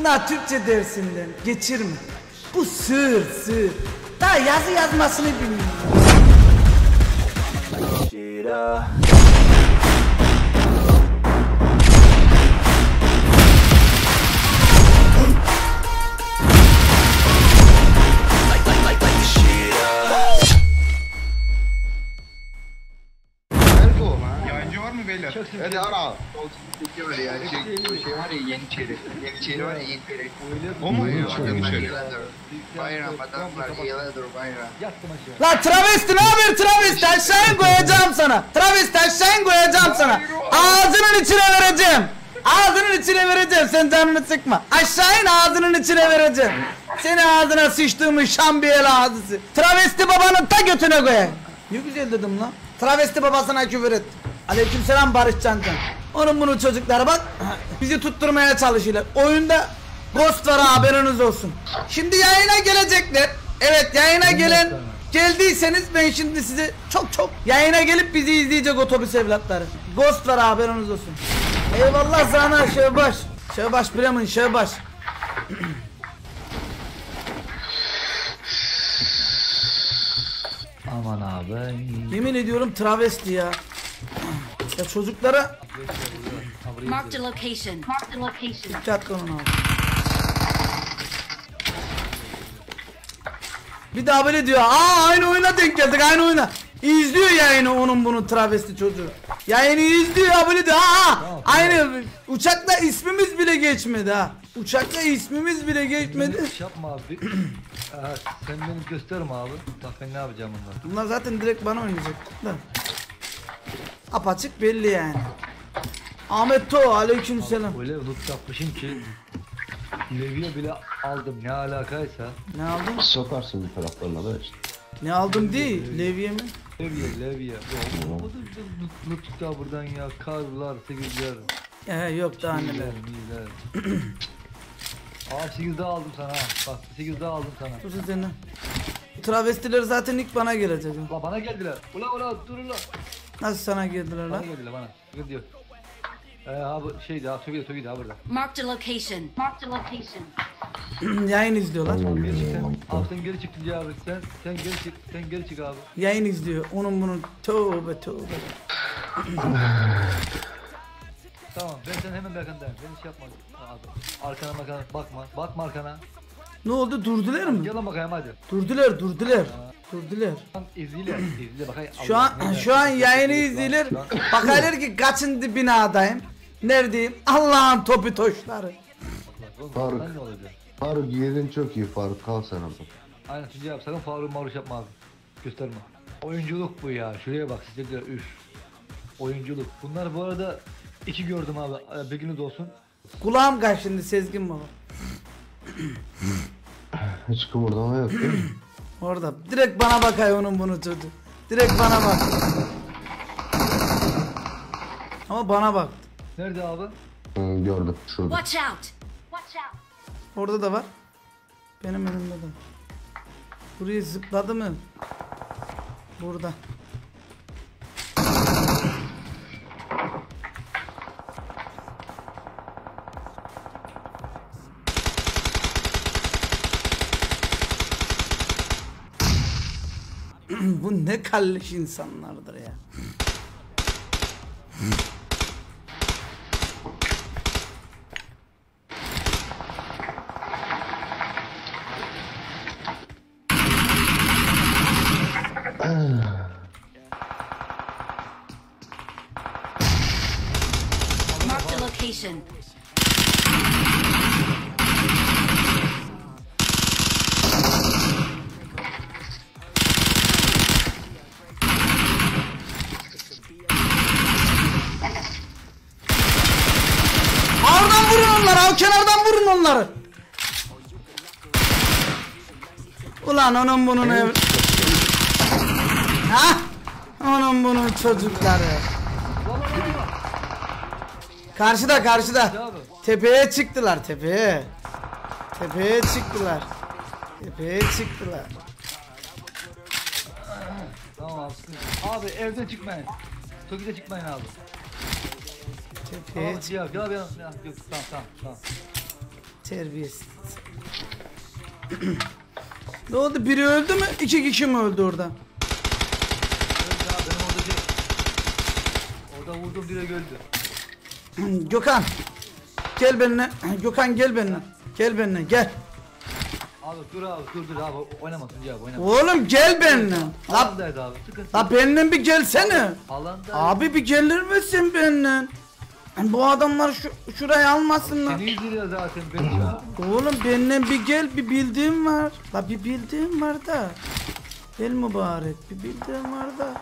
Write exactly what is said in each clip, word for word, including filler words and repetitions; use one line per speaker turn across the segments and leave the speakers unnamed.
Vallahi Türkçe dersinden geçirme. Bu sığır sığır. Daha yazı yazmasını bilmiyor.
Yancı var mı beyler?
Hadi ara.
Şey var ya, şey, şey var ya Yeniçeri. Yeniçeri var ya Yeniçeri.
O mu?
Yeniçeri. Bayram adamlar yığılıdır bayram.
La travesti ne haber travesti? Aşağı koyacağım sana. Travesti aşağı koyacağım sana. Ağzının içine vereceğim. Ağzının içine vereceğim. Sen canını sıkma. Aşağı in ağzının içine vereceğim. Seni ağzına sıçtığımı şambiyeli ağzısı. Travesti babanın ta götüne koyayım. Ne güzel dedim lan. Travesti babasına küfür et. Aleykümselam Barış Cancan. Onun bunun çocukları bak bizi tutturmaya çalışıyorlar. Oyunda ghost var haberiniz olsun. Şimdi yayına gelecekler. Evet yayına gelen geldiyseniz ben şimdi size çok çok yayına gelip bizi izleyecek otobüs evlatları. Ghost var haberiniz olsun. Eyvallah sana Şevbaş. Şevbaş Bremen Şevbaş.
Aman abi.
Yemin ediyorum travesti ya. Ya çocuklara
Mark the location. Mark the location.
dikkatli olun abi. Bir daha böyle diyor. Aa aynı oyuna denk geldik aynı oyuna. İzliyor yayını onun bunun travesti çocuğu. Yayını izliyor böyle diyor. Aa aynı uçakla ismimiz bile geçmedi ha. Uçakla ismimiz bile geçmedi.
Hiç yapma abi. Evet, sen beni gösterme abi. Bak ben ne yapacağım bunlar.
Bunlar zaten direkt bana oynayacak da. Apaçık belli yani. Ahmet To aleykümselam.
Öyle loot yapmışım ki Levi'ye bile aldım ne alakaysa.
Ne aldın?
Sokarsın bir taraflarına da işte.
Ne aldım değil. Levye mi?
Levi'ye Levi'ye. Ya olmadı loot da buradan ya. Karlar, sekizler.
Ee yok daha neler.
Miler. Aa sekiz daha aldım sana ha. Bak sekiz daha aldım sana.
Dur seni. Travestiler zaten ilk bana gelecek.
Ula bana geldiler. Ula ula dur ula.
Nasıl sana geldiler
Bana
lan?
geldiler bana. Sıkıntı yok. Ee abi şeydi ha Toki'de Toki'de ha burada.
Mark the location. Mark the location.
Yayın izliyorlar.
Geri çık sen. Abi sen geri çıktın ya abi. Sen, sen geri çık. Sen geri çık abi.
Yayın izliyor. Onun bunun tövbe tövbe.
Tamam ben sen hemen bir arkandayım. Ben hiç yapma abi. Arkana bakana bakma. Bakma arkana.
Ne oldu durdular mı?
Gel lan bakayım hadi.
Durdular durdular. Durdular.
Lan izliyle. İzliyle bakayım.
Şu an şu an yayını izliyorlar. Bakarlar ki kaçıncı binadayım. Neredeyim? Allah'ın topi toşları.
Faruk.
Ne olacak?
Faruk yerin çok iyi Faruk, kal sen orada.
Aynen Tuncay abi sakın Faruk maruş yapma abi. Gösterme. Oyunculuk bu ya. Şuraya bak size de üf. Oyunculuk. Bunlar bu arada iki gördüm abi. Bilginiz olsun.
Kulağım kaşındı Sezgin baba.
Hiç kımırdama yok değil mi?
Orada. Direkt bana bakıyor onun bunu çocuğu. Direkt bana bak. Ama bana bak.
Nerede abi?
Hı, gördüm şurada.
Watch out. Watch out.
Orada da var. Benim önümde de. Buraya zıpladı mı? Burada. Bu ne kalleş insanlardır ya.
Mark the location.
Oradan vurun onları, o kenardan vurun onları. Ulan onun bunun ev... Ha? Onun bunun çocukları. Karşıda karşıda. Tepeye çıktılar tepeye. Tepeye çıktılar. Tepeye çıktılar.
Tamam abi. Abi evden çıkmayın. Toki'de çıkmayın abi.
Tepeye
Tamam,
çık.
ya, ya, ya, ya, yok, tamam, tamam, tamam.
Terbiyesiz. Ne oldu? Biri öldü mü? İki kişi mi öldü orada?
Öldü abi, benim orada şey. Orada vurdum direkt öldü.
Gökhan. Gel benimle. Gökhan gel benimle. Gel benimle gel.
Abi dur abi dur dur abi oynamasın cevap oynama.
Oğlum gel benimle. La,
Alandaydı abi sıkıntı.
la benimle bir gelsene.
Alanda.
Abi bir gelir misin benimle? Bu adamlar şu şurayı almasınlar.
Seni izliyor zaten ben şu an.
Oğlum benimle bir gel, bir bildiğim var. La bir bildiğim var da. Gel mübarek, bir bildiğim var da.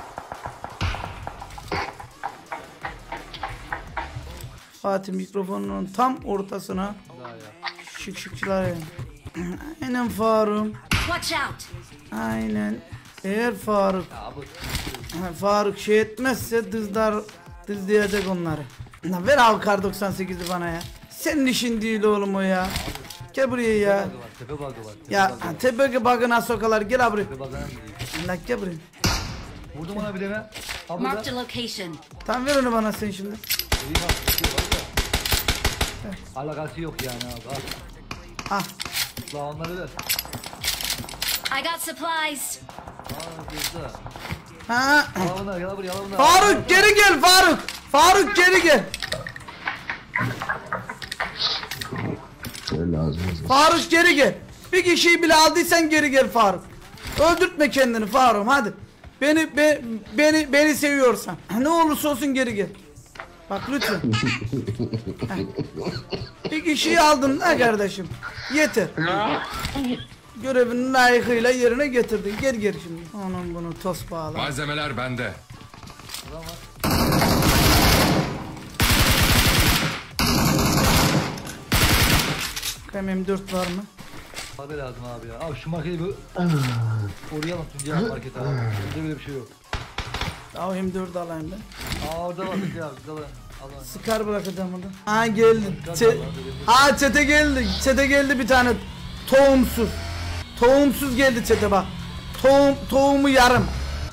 Fatih mikrofonunun tam ortasına.
Daha ya.
Şık şıkçılar yani. Aynen Faruk.
Watch out!
Aynen. Eğer Faruk
Ya abi.
ha, Faruk şey etmezse dızlar dızlayacak onları. La ver abi kar doksan sekizi bana ya. Senin işin değil oğlum o ya. Gel buraya ya.
Tepe bug'ı var, tepe bug'ı var. Tepe
Ya
bug'ı var.
tepeki bagına sokalar gel abi.
Tepe bug'ına gidiyor.
La gel buraya.
Vurdum ona bir deme. Abi da.
Marked a location.
Tamam ver onu bana sen şimdi.
İyi bak, iyi bak da. Alakası yok yani abi. Al.
Ah.
La onları ver.
I got supplies.
Aa kızdı.
Ha.
Yala bunlar yala buraya yala bunlar.
Faruk geri gel Faruk. Faruk geri gel.
Şöyle lazım.
Faruk geri gel. Bir kişiyi bile aldıysan geri gel Faruk. Öldürtme kendini Faruk hadi. Beni be, beni beni seviyorsan ne olursa olsun geri gel. Bak lütfen. Heh. Bir kişiyi aldın ha kardeşim. Yeter. Görevinin layıkıyla yerine getirdin. Gel geri şimdi. Onun bunu toz bağla.
Malzemeler bende.
K M dört var mı?
Abi lazım abi ya. Abi şu marketi bir oraya alın Tuncay abi markete abi. Bizde böyle bir şey yok.
Daha M dört alayım ben.
Aa orada var Tuncay abi. Biz alın. Alın.
Sıkar bırakacağım onu. Ha geldi. Çe ha çete geldi. Çete geldi bir tane tohumsuz. Tohumsuz geldi çete bak. Tohum tohumu yarım.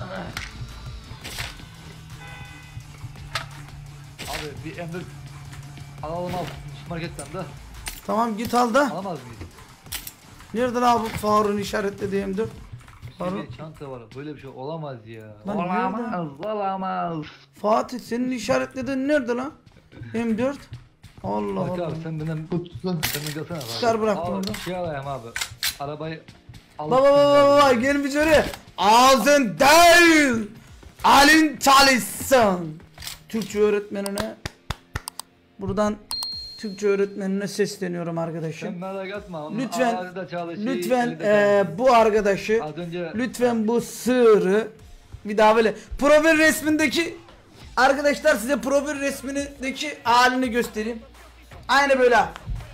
Abi bir emir alalım abi marketten de.
Tamam git al da.
Alamaz mıyız?
Nerede lan bu Faruk'un işaretlediği M dört? Faruk.
Bir çanta var. Böyle bir şey olamaz ya.
Lan
Olamaz. Olamaz.
Fatih senin işaretlediğin nerede lan? M dört. Allah
Bak
Allah.
abi sen benden
Tuttu.
sen de gelsene abi.
Çıkar bıraktım
Abi,
orada.
şey alayım abi. Arabayı alıp
Baba baba baba gelmiş oraya. Ağzın değil. Alin çalışsın. Türkçe öğretmenine buradan Türkçe öğretmenine sesleniyorum
sen
arkadaşım.
merak etme. Onun
Lütfen
ağzı da çalışıyor,
lütfen
eli de
eee,
çalışıyor.
bu arkadaşı
Az önce
lütfen bu sığırı bir daha böyle profil resmindeki arkadaşlar size profil resmindeki halini göstereyim. Aynı böyle.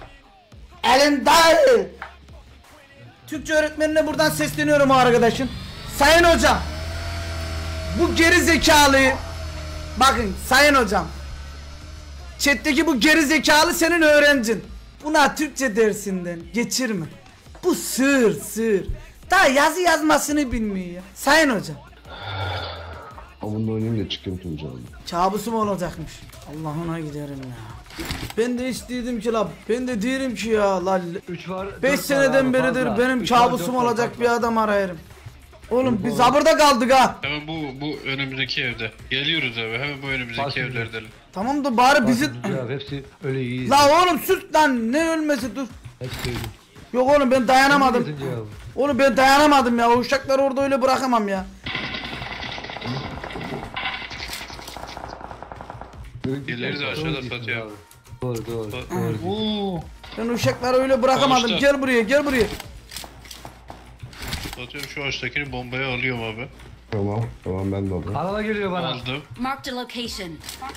Elinde. Türkçe öğretmenine buradan sesleniyorum o arkadaşın. Sayın hocam. Bu geri zekalıyı bakın sayın hocam. Chat'teki bu geri zekalı senin öğrencin. Buna Türkçe dersinden geçirme. Bu sığır sığır. Daha yazı yazmasını bilmiyor ya. Sayın hocam.
Ama bununla oynayayım da çıkayım Tuncay abi.
Kabusum olacakmış. Allah'ına giderim ya. Ben de istiyordum ki la. Ben de diyelim ki ya la.
üç var.
beş
dört var
seneden
abi,
beridir
fazla.
benim
Üç var,
kabusum
dört var,
olacak
fazla.
bir adam arayarım. Oğlum biz sabırda kaldık ha.
Hemen bu bu önümüzdeki evde. Geliyoruz eve. Hemen bu önümüzdeki
Bak şimdi.
evlerden.
Tamam da bari bizi...
Bak, Tuncay abi, hepsi öyle iyi.
La oğlum sus lan ne ölmesi dur.
Hepsi öyle.
Yok oğlum ben dayanamadım.
Tuncay abi.
Oğlum ben dayanamadım ya. O uşakları orada öyle bırakamam ya.
Geliriz aşağıda satıyor.
Abi. Doğru doğru. doğru.
Oo.
Ben uşakları öyle bırakamadım.
Sonuçta-
Gel buraya gel buraya.
Satıyorum şu ağaçtakini bombaya alıyorum abi.
Tamam. Tamam ben de alayım.
Araba geliyor bana.
Aldım.
Marked a location.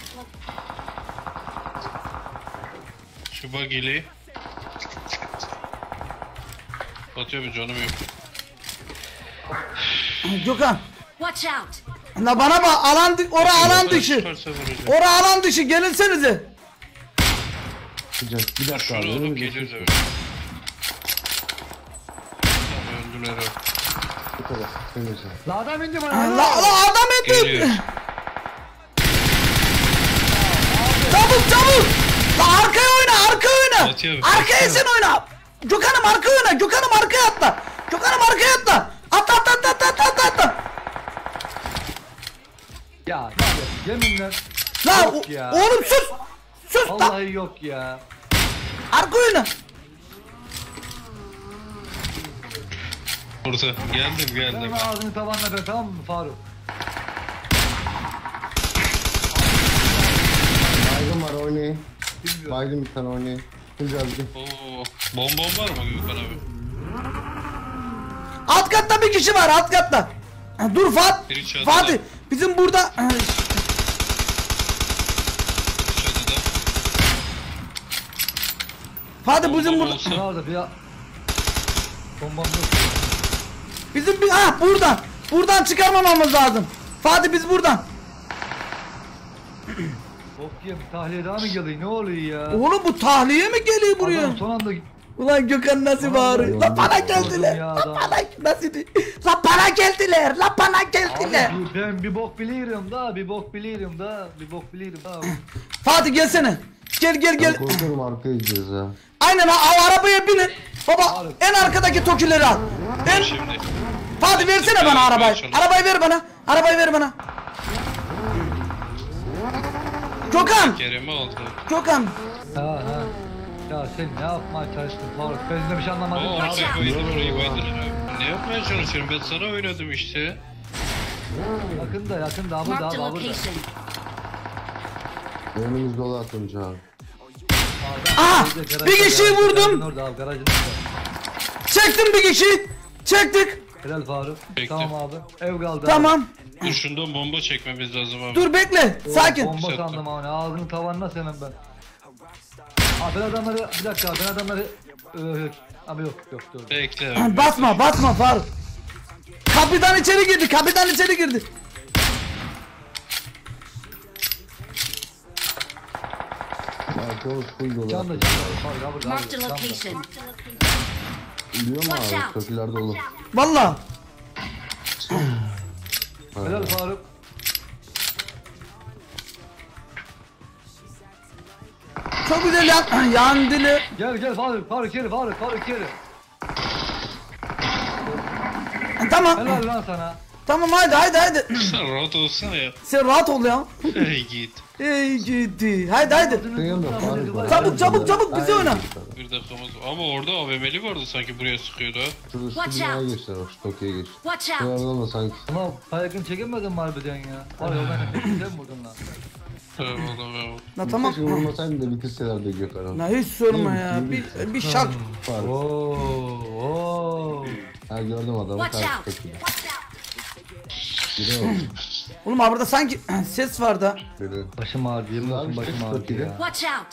Şu bagili. Satıyorum canım yok.
Gökhan.
Watch out!
La bana bak alan dı- ora alan dışı.
Çıkarsa vuracağım.
Ora alan dışı gelinsenize.
Tuncay bir dakika
Şunu
abi.
alıp
öyle
geliyoruz
bir-
eve. Tamam öldüler o.
Bu kadar. Öyle sen.
La adam indi
La,
bana.
la adam indi.
Geliyor.
Çabuk çabuk. La arkaya oyna arkaya oyna.
Fatih abi,
Arkaya
Fatih
sen oyna. Gökhan'ım arkaya oyna. Gökhan'ım arkaya atla. Gökhan'ım arkaya atla. Atla atla atla atla atla atla.
Ya abi, yeminle.
La
Yok
o-
ya.
oğlum sus. Sus lan.
Vallahi yok ya.
Arka oyna.
Orta. Geldim geldim.
Benim ağzını tavanla be, tamam mı Faruk?
Baygın var oynayın.
Bilmiyorum.
Baygın bir tane oynayın. Tuncay abi.
Oo. Bombon var mı Gökhan abi?
Alt katta bir kişi var alt katta. Ha, dur Fat.
Biri çatıda.
Fatih bizim burada
Çatıda.
Fatih bizim
Bombon
burada
olsa.
Nerede bir ya? Bombam yok.
bizim bir ha buradan buradan çıkarmamamız lazım. Fatih biz buradan.
Bok yiyeyim, tahliye daha mı geliyor? Ne oluyor ya?
Oğlum bu tahliye mi geliyor buraya?
Adam son anda
Ulan Gökhan nasıl bağırıyor? La bana geldiler.
ya
La
adam.
bana nasıl? La bana geldiler. La bana geldiler.
Abi ben bir bok biliyorum da, bir bok biliyorum da, bir bok biliyorum da.
Fatih gelsene. Gel gel
Ben
gel.
korkuyorum arkaya gideceğiz ha.
Aynen ha, o arabaya binin. Baba en arkadaki tokileri al. En
Şimdi.
Fatih versene bana arabayı. Arabayı ver bana. Arabayı ver bana. Gökhan.
Kerem'i aldı.
Gökhan.
Ha ha. Ya sen ne yapmaya çalıştın Faruk? Ben de bir şey anlamadım
Oo,
ya.
ortaya koydum orayı koydum. Ne yapmaya çalışıyorum? Ben sana oynadım işte.
Yakında yakında abi da
Marked
abi
a
abi da.
location.
Önümüz dolu at Tuncay abi.
Aha,
Garajda, garajda,
bir kişiyi
garajda,
vurdum.
garajın Orada abi garajın orada.
Çektim bir kişi. Çektik.
Helal Faruk.
Bekle.
Tamam abi. Ev kaldı
Tamam.
Dur şundan bomba çekmemiz lazım abi.
Dur bekle.
abi.
Sakin.
Bomba sandım abi. Ağzını tavanına senin ben. Abi ben adamları bir dakika ben adamları Ee, abi yok yok dur.
Bekle abi.
Basma basma Faruk. Kapıdan içeri girdi. Kapıdan içeri girdi.
Arkamız full dolu.
Can da can da. Faruk abi burada abi.
Marked a
Can da.
location.
Biliyor musun
Watch
abi?
out.
Köküler dolu.
Valla.
Helal Faruk.
Çok güzel yan, yan dili.
Gel gel Faruk Faruk içeri Faruk Faruk içeri.
Tamam.
Helal lan sana.
Tamam haydi haydi haydi.
Sen rahat olsana ya.
Sen rahat ol ya.
Hey git.
Ey gitti. Haydi haydi.
Kıyım da Faruk var.
Çabuk çabuk çabuk bizi oyna.
Bir dakikamız. Ama orada A V M'li vardı sanki buraya sıkıyordu ha.
Şurada şu
Watch
binaya
out.
geçtiler bak şu Tokyo'ya geç.
Watch out.
Şuralarda olma sanki.
Ama baygın çekemedin mi harbiden ya? Var ya ben de sen vurdun lan.
Eyvallah eyvallah.
La tamam.
Keşke vurmasaydın da bitirselerdi Gökhan'ı.
La hiç sorma ya. Bir, bir şak.
Faruk.
Oo, oo.
Ha gördüm adamı.
Watch
Karşı
out.
Tokyo'da.
Watch out.
Biri oldu.
Oğlum abi burada sanki ses vardı. ha.
Biri.
Başım ağrıyor, yemin olsun
Abi,
başım
çok
ağrıyor
iyi.
ya.
Watch out.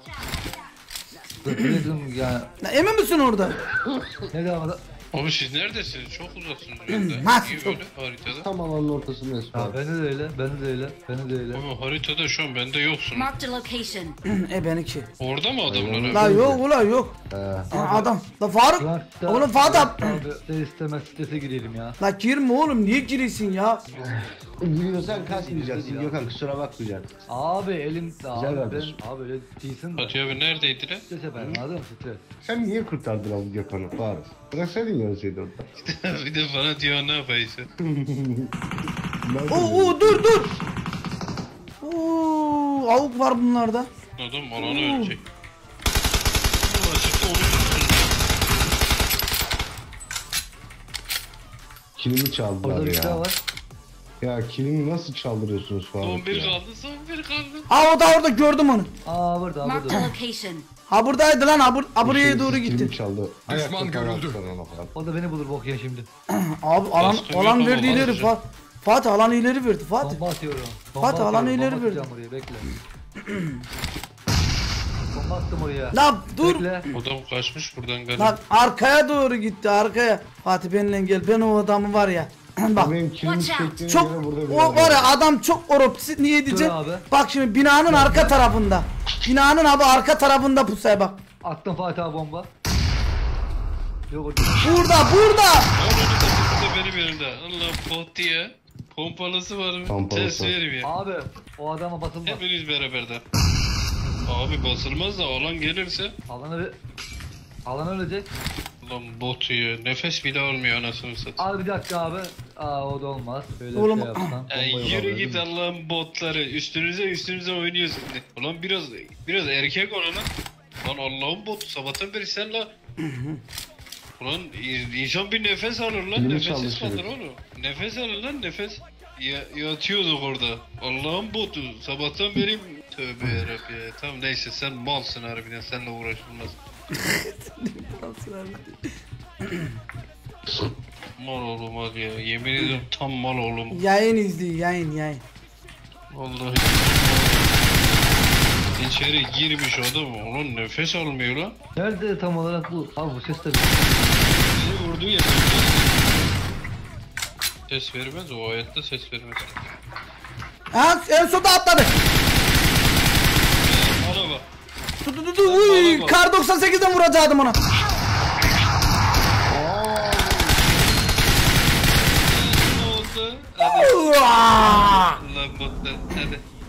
Dedim ya,
La, emin misin orada?
ne devam eder?
Abi siz neredesiniz? Çok uzaksınız benden.
Nasıl
İyi
çok?
böyle haritada.
Tam alanın ortasında Esma.
Ya beni de öyle, beni de öyle, beni de öyle.
Ama haritada şu an bende yoksun.
Marked a location.
e benimki.
Orada mı adamlar abi?
La yok ula yok.
He.
Ha, adam. La Faruk.
Ulan,
Oğlum Fatih abi.
Abi de istemez strese girelim ya.
La girme oğlum niye giriyorsun ya?
Giriyorsan kasmayacaksın Gökhan kusura bakmayacaksın.
Abi elim, abi ben,
kardeşim.
abi öyle değilsin de.
Fatih abi neredeydiler?
Strese ben, anladın mı stres?
Sen niye kurtardın abi Gökhan'ı Faruk? Bıraksaydın ya şeydi orada.
Bir de bana diyor ne yapıyorsun?
Oo, oo dur dur. Oo, avuk var bunlarda.
Adam alanı ölecek. Allah çıktı onun üstünde.
Kilimi çaldılar
Orada bir silah
ya.
var.
Ya kilimi nasıl çaldırıyorsunuz Faruk
Son bir
ya?
kaldı, son bir kaldı.
Aa o da orada gördüm onu.
Aa burada,
Marked a
burada.
location.
Ha buradaydı lan ha, bur ha buraya
Şerefsiz
doğru
kilimi
gitti.
çaldı. Düşman görüldü.
O da beni bulur bok ya şimdi.
Abi alan
Baskın
alan
yok
verdi
ama
ileri
baskın.
Fa- Fatih alan ileri verdi Fatih.
Bomba atıyorum. Bomba
Fatih, alanı
atıyorum,
ileri
bomba
verdi.
atacağım oraya, bekle. Bomba attım oraya.
La dur.
Bekle.
Adam kaçmış buradan
Lan
galiba.
arkaya doğru gitti arkaya. Fatih benimle gel ben o adamı var ya. Bak
Benim kilimi
Watch out.
çektiğim
çok
yere burada bir
o var ya adam çok oropsi niye diyeceğim.
abi.
Bak şimdi binanın arka tarafında. Binanın abi arka tarafında pusaya bak.
Attım Fatih abi bomba. Yok orada.
Burada burada.
Onun da benim elimde. Allah Fatih ya. Pompalısı var mı?
Pompalısı.
Test verim ya.
Abi o adama basılmaz.
Hepiniz beraberden. Abi basılmaz da alan gelirse.
Alana bir... Alan ölecek.
Lan bot ya. Nefes bile almıyor anasını satayım.
Abi bir dakika abi. Aa o da olmaz. Böyle
Oğlum-
bir şey yapsam.
Ey,
bombayı
yürü
alırım.
git Allah'ın botları. Üstünüze üstünüze oynuyorsun. Ulan biraz biraz erkek ol lan. Lan Allah'ın botu sabahtan beri sen la. Ulan insan bir nefes alır lan.
Elimi
Nefessiz
çalışıyor.
kalır oğlum. Nefes alır lan nefes. Ya, yatıyorduk orada. Allah'ın botu sabahtan beri. Tövbe yarabbim ya. Tamam neyse sen malsın harbiden seninle uğraşılmaz. Mal oğlum hadi ya. Yemin ediyorum tam mal oğlum.
Yayın izliyor yayın yayın.
Vallahi. İçeri girmiş adam. Ulan nefes almıyor lan.
Nerede tam olarak bu? Abi bu ses de...
Beni vurdu ya. Ses vermez o hayatta ses vermez.
Ha en sonunda atladı.
Araba.
Dur dur dur uy kar doksan sekizden vuracaktım ona.
Ne oldu? Hadi.
Uaa!
Lan botlar hadi.